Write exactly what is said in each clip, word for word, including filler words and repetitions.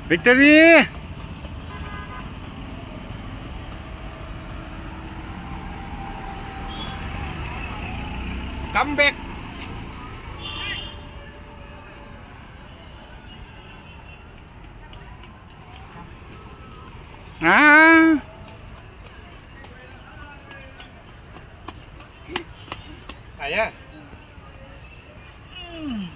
Victory! Come back! Ah! Ayah. Hmm.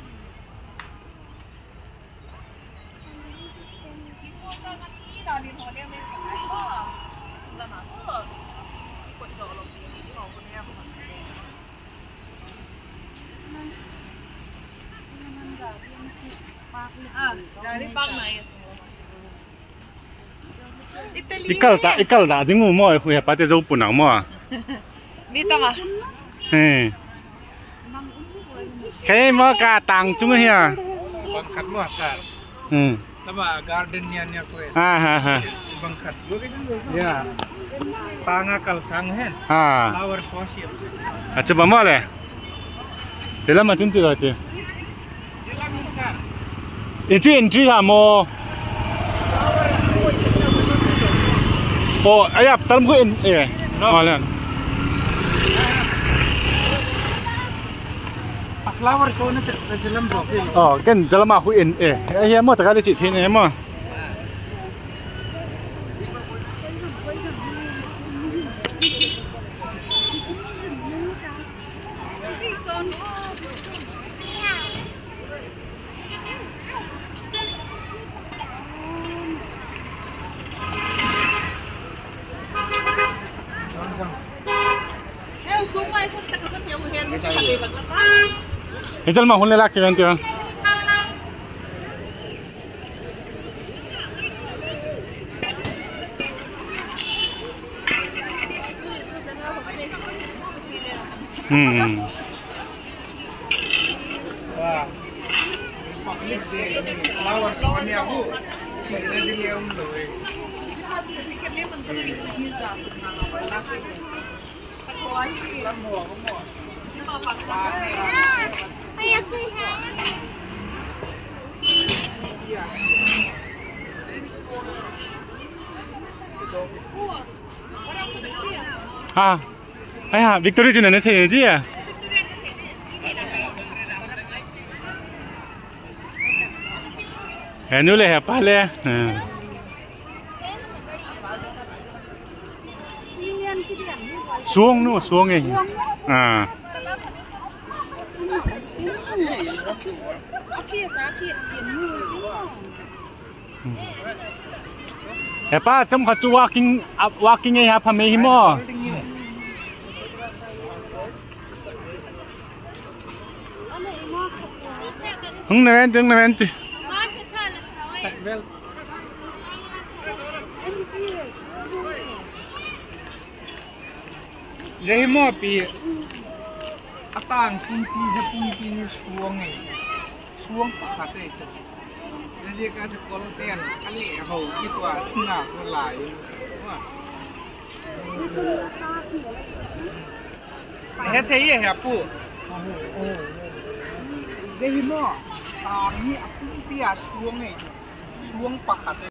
Ikal tak, ikal tak. Tengok mo, ya pati jauh pun nak mo. Dito nga. Hmm. Kaya mo ka tang cuma ya. Bangkat mo asal. Hmm. Tama garden niya niya ko eh. Ah ha ha. Bangkat. Ya. Pangakal sanghen. Ah. Flower social. Ah, coba mo le. Dalam macam tu lah tu. Jalan besar. Itu entry ha mo. Oh, ayah, dalam ko in eh. Oh, lan. Flower show na sa dalam zofil. Oh, kan dalam aku in eh. Ayah mo tak ada cik tin eh mo. Itu mah hulai lak cuman tu. Hmm. Wah. Public day. Flower show ni aku. Saya dah dia undur. Ah, ayah, Victory tu mana thay dia? Eh, nu le apa le? Suông nu, suông eh. Ah. Apa jam kau tu walking walking eh apa meh mo? Hung neven, hung neven tu. Jadi mo pi atang tinggi sepungki ni suang eh, suang pakat eh. Jadi kan kalau tian kali hau gitu ah, cina mulai semua. Eh saya ya pu. Jadi mo tang ni aku pi suang eh, suang pakat.